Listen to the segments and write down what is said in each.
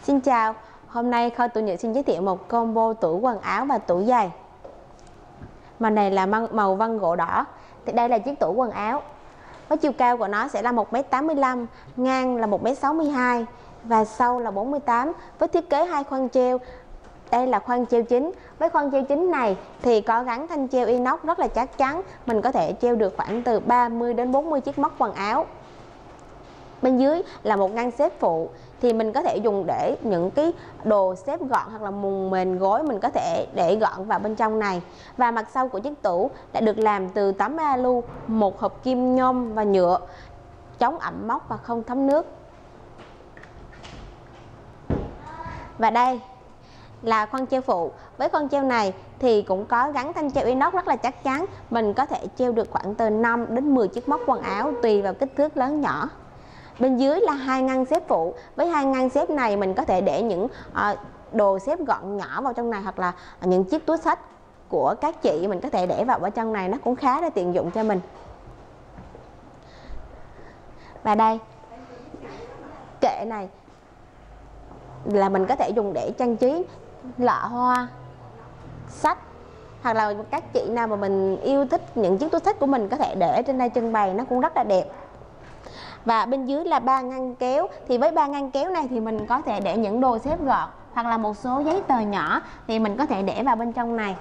Xin chào, hôm nay Kho Tủ Nhựa xin giới thiệu một combo tủ quần áo và tủ giày. Màu này là màu vân gỗ đỏ. Thì đây là chiếc tủ quần áo. Với chiều cao của nó sẽ là 1m85, ngang là 1m62 và sâu là 48, với thiết kế 2 khoang treo. Đây là khoang treo chính. Với khoang treo chính này thì có gắn thanh treo inox rất là chắc chắn. Mình có thể treo được khoảng từ 30 đến 40 chiếc móc quần áo. Bên dưới là một ngăn xếp phụ, thì mình có thể dùng để những cái đồ xếp gọn hoặc là mùng mền gối mình có thể để gọn vào bên trong này. Và mặt sau của chiếc tủ đã được làm từ tấm alu, một hộp kim nhôm và nhựa, chống ẩm mốc và không thấm nước. Và đây là khoang treo phụ. Với khoang treo này thì cũng có gắn thanh treo inox rất là chắc chắn. Mình có thể treo được khoảng từ 5 đến 10 chiếc móc quần áo tùy vào kích thước lớn nhỏ. Bên dưới là 2 ngăn xếp phụ. Với 2 ngăn xếp này mình có thể để những đồ xếp gọn nhỏ vào trong này, hoặc là những chiếc túi xách của các chị mình có thể để vào trong này, nó cũng khá là tiện dụng cho mình. Và đây, kệ này là mình có thể dùng để trang trí lọ hoa, sách, hoặc là các chị nào mà mình yêu thích những chiếc túi xách của mình có thể để trên đây trưng bày, nó cũng rất là đẹp. Và bên dưới là 3 ngăn kéo. Thì với 3 ngăn kéo này thì mình có thể để những đồ xếp gọn hoặc là một số giấy tờ nhỏ thì mình có thể để vào bên trong này.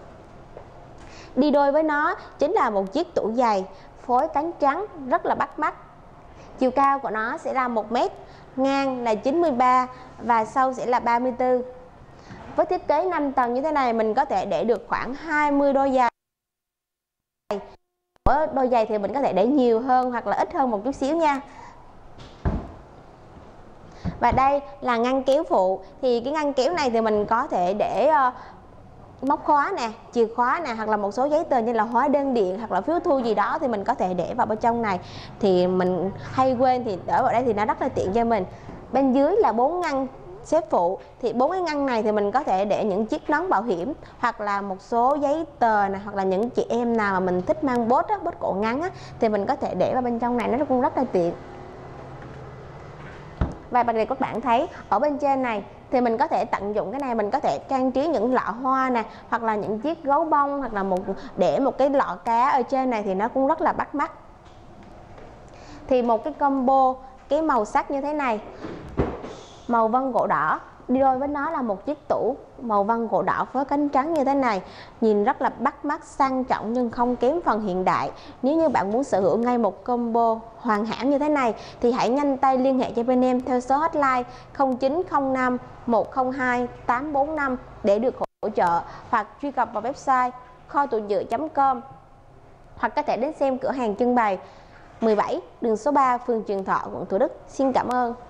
Đi đôi với nó chính là một chiếc tủ giày phối cánh trắng rất là bắt mắt. Chiều cao của nó sẽ là 1 mét, ngang là 93 và sâu sẽ là 34. Với thiết kế 5 tầng như thế này mình có thể để được khoảng 20 đôi giày. Ở đôi giày thì mình có thể để nhiều hơn hoặc là ít hơn một chút xíu nha. Và đây là ngăn kéo phụ. Thì cái ngăn kéo này thì mình có thể để móc khóa nè, chìa khóa nè, hoặc là một số giấy tờ như là hóa đơn điện hoặc là phiếu thu gì đó thì mình có thể để vào bên trong này. Thì mình hay quên thì để vào đây thì nó rất là tiện cho mình. Bên dưới là 4 ngăn xếp phụ. Thì 4 cái ngăn này thì mình có thể để những chiếc nón bảo hiểm hoặc là một số giấy tờ này, hoặc là những chị em nào mà mình thích mang bốt á, bốt cổ ngắn á, thì mình có thể để vào bên trong này, nó cũng rất là tiện. Và bây giờ các bạn thấy ở bên trên này thì mình có thể tận dụng cái này, mình có thể trang trí những lọ hoa nè, hoặc là những chiếc gấu bông, hoặc là để một cái lọ cá ở trên này thì nó cũng rất là bắt mắt. Thì một cái combo cái màu sắc như thế này, màu vân gỗ đỏ, đi đôi với nó là một chiếc tủ màu vân gỗ đỏ với cánh trắng như thế này, nhìn rất là bắt mắt, sang trọng nhưng không kém phần hiện đại. Nếu như bạn muốn sở hữu ngay một combo hoàn hảo như thế này thì hãy nhanh tay liên hệ cho bên em theo số hotline 0905 102 845 để được hỗ trợ, hoặc truy cập vào website kho tủ nhựa.com, hoặc có thể đến xem cửa hàng trưng bày 17 đường số 3 phường Trường Thọ, quận Thủ Đức. Xin cảm ơn.